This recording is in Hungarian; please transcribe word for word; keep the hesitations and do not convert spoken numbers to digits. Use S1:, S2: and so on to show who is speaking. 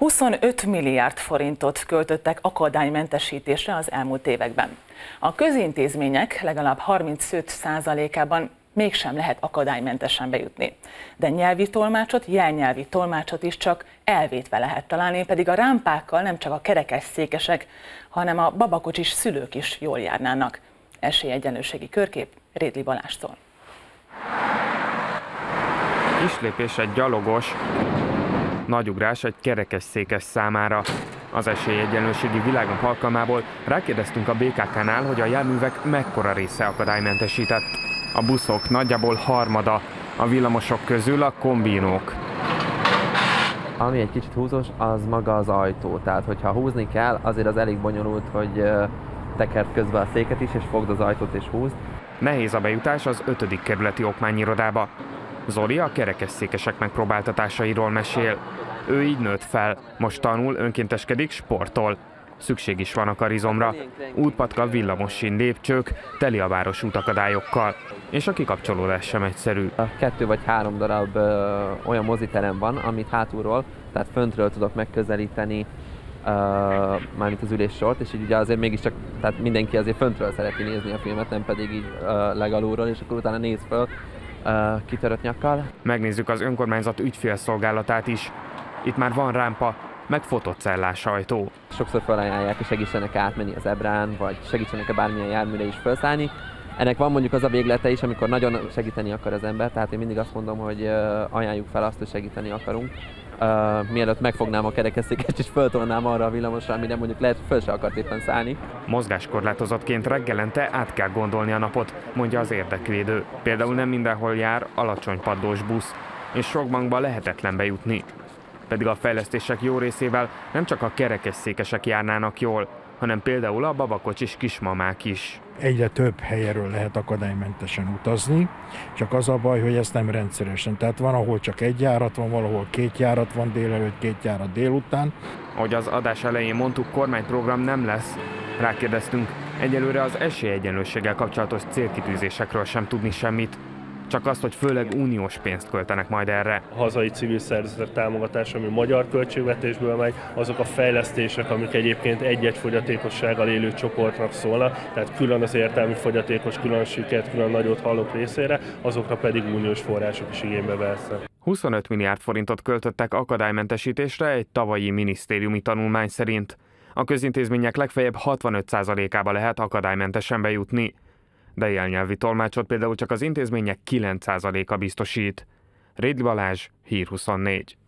S1: huszonöt milliárd forintot költöttek akadálymentesítésre az elmúlt években. A közintézmények legalább harmincöt százalékában mégsem lehet akadálymentesen bejutni. De nyelvi tolmácsot, jelnyelvi tolmácsot is csak elvétve lehet találni, pedig a rámpákkal nem csak a kerekesszékesek, hanem a babakocsis szülők is jól járnának. Esélyegyenlőségi körkép Rédli Balástól.
S2: Kislépés egy gyalogos, nagy ugrás egy kerekesszékes számára. Az esélyegyenlőségi világnap alkalmából rákérdeztünk a bé ká ká-nál, hogy a járművek mekkora része akadálymentesített. A buszok nagyjából harmada, a villamosok közül a kombinók.
S3: Ami egy kicsit húzós, az maga az ajtó. Tehát, hogyha húzni kell, azért az elég bonyolult, hogy tekerd közben a széket is, és fogd az ajtót és húzd.
S2: Nehéz a bejutás az ötödik kerületi okmányirodába. Zoli a kerekesszékesek megpróbáltatásairól mesél. Ő így nőtt fel, most tanul, önkénteskedik, sportol. Szükség is van a karizomra. Útpatka, villamossin, lépcsők, teli a város útakadályokkal. És a kikapcsolódás sem egyszerű.
S3: Kettő vagy három darab ö, olyan moziterem van, amit hátulról, tehát föntről tudok megközelíteni, ö, mármint az üléssort, és így ugye azért mégiscsak, tehát mindenki azért föntről szereti nézni a filmet, nem pedig így ö, legalulról, és akkor utána néz föl ö, kitörött nyakkal.
S2: Megnézzük az önkormányzat ügyfélszolgálatát is. Itt már van rámpa, meg fotocellás ajtó.
S3: Sokszor felajánlják, hogy segítsenek átmenni az ebrán, vagy segítsenek-e bármilyen járműre is felszállni. Ennek van mondjuk az a véglete is, amikor nagyon segíteni akar az ember, tehát én mindig azt mondom, hogy ajánljuk fel azt, hogy segíteni akarunk. Uh, mielőtt megfognám a kerekesszéket és föltolnám arra a villamosra, amire mondjuk lehet, hogy föl se akart éppen szállni.
S2: Mozgáskorlátozottként reggelente át kell gondolni a napot, mondja az érdekvédő. Például nem mindenhol jár alacsony paddós busz, és sok bankba lehetetlen bejutni. Pedig a fejlesztések jó részével nem csak a kerekesszékesek járnának jól, hanem például a babakocsis kismamák is.
S4: Egyre több helyről lehet akadálymentesen utazni, csak az a baj, hogy ez nem rendszeresen. Tehát van, ahol csak egy járat van, valahol két járat van délelőtt, két járat délután.
S2: Ahogy az adás elején mondtuk, kormányprogram nem lesz. Rákérdeztünk, egyelőre az esélyegyenlőséggel kapcsolatos célkitűzésekről sem tudni semmit. Csak azt, hogy főleg uniós pénzt költenek majd erre.
S5: A hazai civil szervezetek támogatása, ami magyar költségvetésből megy, azok a fejlesztések, amik egyébként egy-egy fogyatékossággal élő csoportnak szólnak, tehát külön az értelmi fogyatékos, külön sikert, külön nagyot hallók részére, azokra pedig uniós források is igénybe vesznek.
S2: huszonöt milliárd forintot költöttek akadálymentesítésre egy tavalyi minisztériumi tanulmány szerint. A közintézmények legfeljebb hatvanöt százalékába lehet akadálymentesen bejutni. De jelnyelvi tolmácsot például csak az intézmények kilenc százaléka biztosít. Rédli Balázs, Hír huszonnégy.